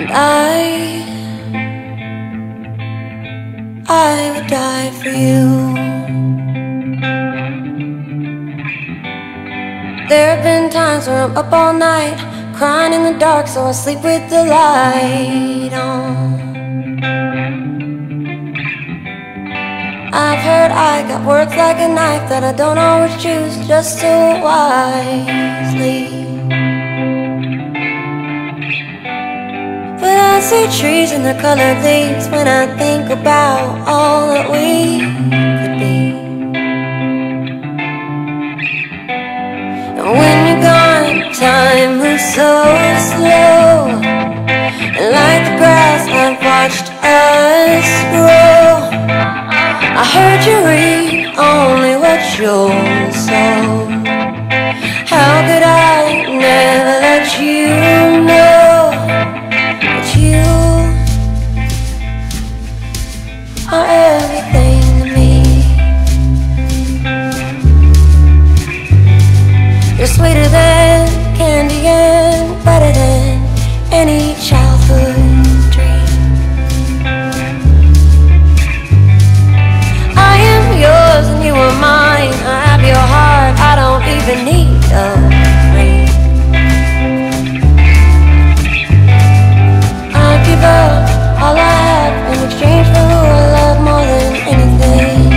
I would die for you. There have been times where I'm up all night, crying in the dark, so I sleep with the light on. I've heard I got words like a knife that I don't always choose just so wisely. But I see trees and their colored leaves when I think about all that we could be. And when you're gone, time moves so slow, and like the grass I've watched us grow. I heard you read only what you sow. How could I never let you know that you are everything to me? You're sweeter than candy and better than any childhood dream. I am yours and you are mine. I have your heart, I don't even need a ring. I'd give up all I have in exchange for who I love more than anything.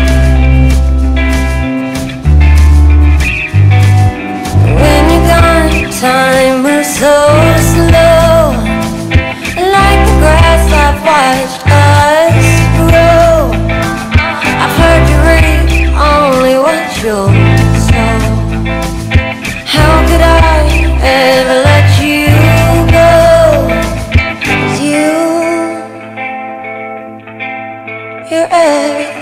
When you're gone, time moves so slow, like the grass I've watched us grow. I've heard you read only what you sow. How could I ever let you go? 'Cause you're everything.